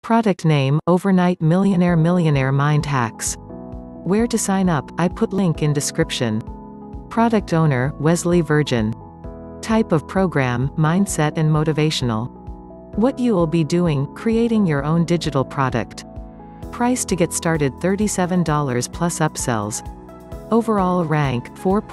Product name, Overnight Millionaire Mind Hacks. Where to sign up, I put link in description. Product owner, Wesley Virgin. Type of program, mindset and motivational. What you will be doing, creating your own digital product. Price to get started $37 plus upsells. Overall rank,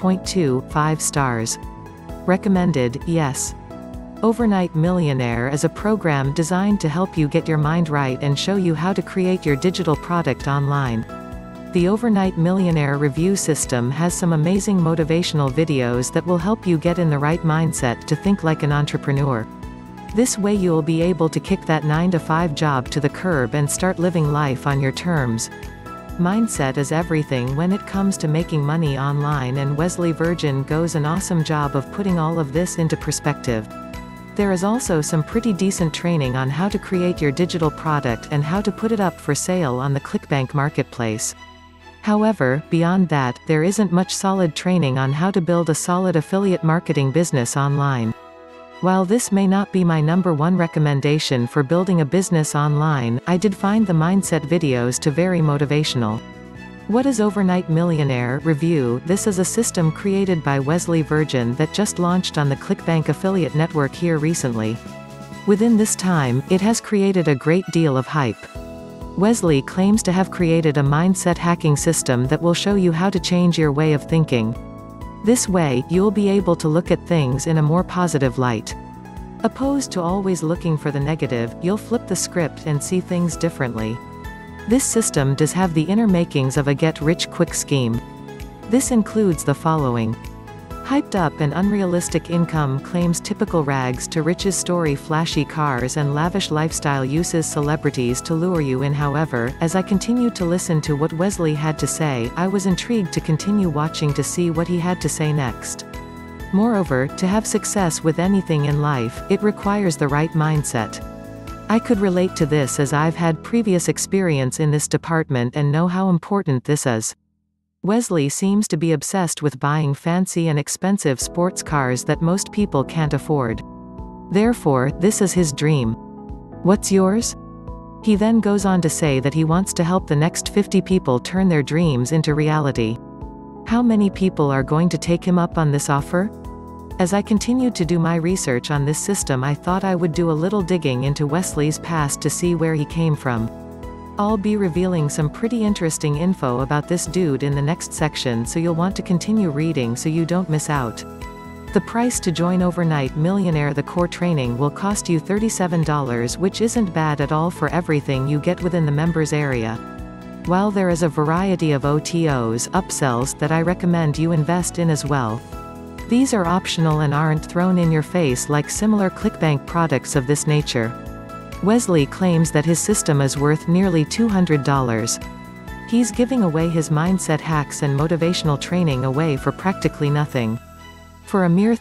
4.25 stars. Recommended, yes. Overnight Millionaire is a program designed to help you get your mind right and show you how to create your digital product online. The Overnight Millionaire Review system has some amazing motivational videos that will help you get in the right mindset to think like an entrepreneur. This way you'll be able to kick that 9-to-5 job to the curb and start living life on your terms. Mindset is everything when it comes to making money online, and Wesley Virgin goes an awesome job of putting all of this into perspective. There is also some pretty decent training on how to create your digital product and how to put it up for sale on the ClickBank marketplace. However, beyond that, there isn't much solid training on how to build a solid affiliate marketing business online. While this may not be my #1 recommendation for building a business online, I did find the mindset videos to very motivational. What is Overnight Millionaire Review? This is a system created by Wesley Virgin that just launched on the ClickBank affiliate network here recently. Within this time, it has created a great deal of hype. Wesley claims to have created a mindset hacking system that will show you how to change your way of thinking. This way, you'll be able to look at things in a more positive light. Opposed to always looking for the negative, you'll flip the script and see things differently. This system does have the inner makings of a get-rich-quick scheme. This includes the following. Hyped up and unrealistic income claims, typical rags to riches story, flashy cars and lavish lifestyle, uses celebrities to lure you in. However, as I continued to listen to what Wesley had to say, I was intrigued to continue watching to see what he had to say next. Moreover, to have success with anything in life, it requires the right mindset. I could relate to this as I've had previous experience in this department and know how important this is. Wesley seems to be obsessed with buying fancy and expensive sports cars that most people can't afford. Therefore, this is his dream. What's yours? He then goes on to say that he wants to help the next 50 people turn their dreams into reality. How many people are going to take him up on this offer? As I continued to do my research on this system, I thought I would do a little digging into Wesley's past to see where he came from. I'll be revealing some pretty interesting info about this dude in the next section, so you'll want to continue reading so you don't miss out. The price to join Overnight Millionaire: the core training will cost you $37, which isn't bad at all for everything you get within the members area. While there is a variety of OTOs, upsells, that I recommend you invest in as well. These are optional and aren't thrown in your face like similar ClickBank products of this nature. Wesley claims that his system is worth nearly $200. He's giving away his mindset hacks and motivational training away for practically nothing. For a mere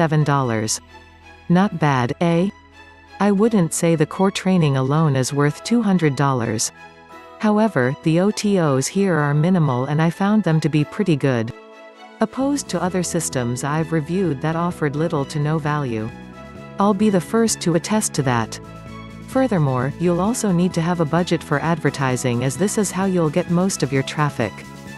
$37. Not bad, eh? I wouldn't say the core training alone is worth $200. However, the OTOs here are minimal and I found them to be pretty good. Opposed to other systems I've reviewed that offered little to no value. I'll be the first to attest to that. Furthermore, you'll also need to have a budget for advertising, as this is how you'll get most of your traffic.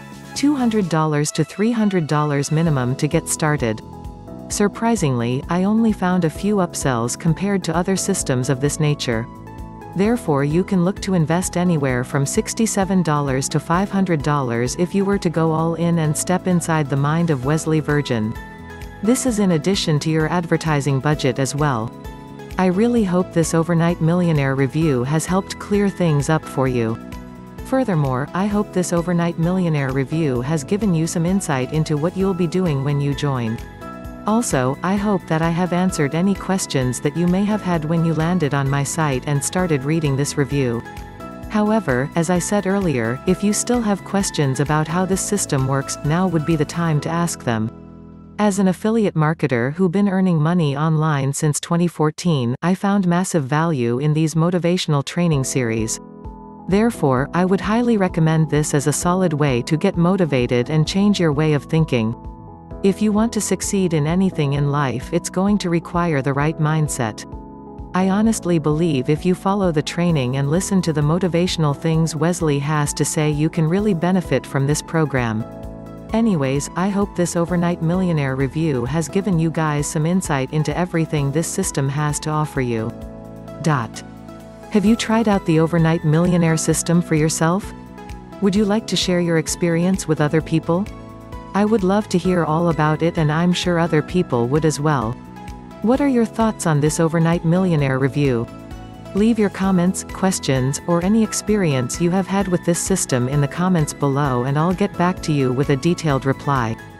$200 to $300 minimum to get started. Surprisingly, I only found a few upsells compared to other systems of this nature. Therefore, you can look to invest anywhere from $67 to $500 if you were to go all in and step inside the mind of Wesley Virgin. This is in addition to your advertising budget as well. I really hope this Overnight Millionaire Review has helped clear things up for you. Furthermore, I hope this Overnight Millionaire Review has given you some insight into what you'll be doing when you join. Also, I hope that I have answered any questions that you may have had when you landed on my site and started reading this review. However, as I said earlier, if you still have questions about how this system works, now would be the time to ask them. As an affiliate marketer who's been earning money online since 2014, I found massive value in these motivational training series. Therefore, I would highly recommend this as a solid way to get motivated and change your way of thinking. If you want to succeed in anything in life, it's going to require the right mindset. I honestly believe if you follow the training and listen to the motivational things Wesley has to say, you can really benefit from this program. Anyways, I hope this Overnight Millionaire review has given you guys some insight into everything this system has to offer you. Have you tried out the Overnight Millionaire system for yourself? Would you like to share your experience with other people? I would love to hear all about it, and I'm sure other people would as well. What are your thoughts on this Overnight Millionaire review? Leave your comments, questions, or any experience you have had with this system in the comments below, and I'll get back to you with a detailed reply.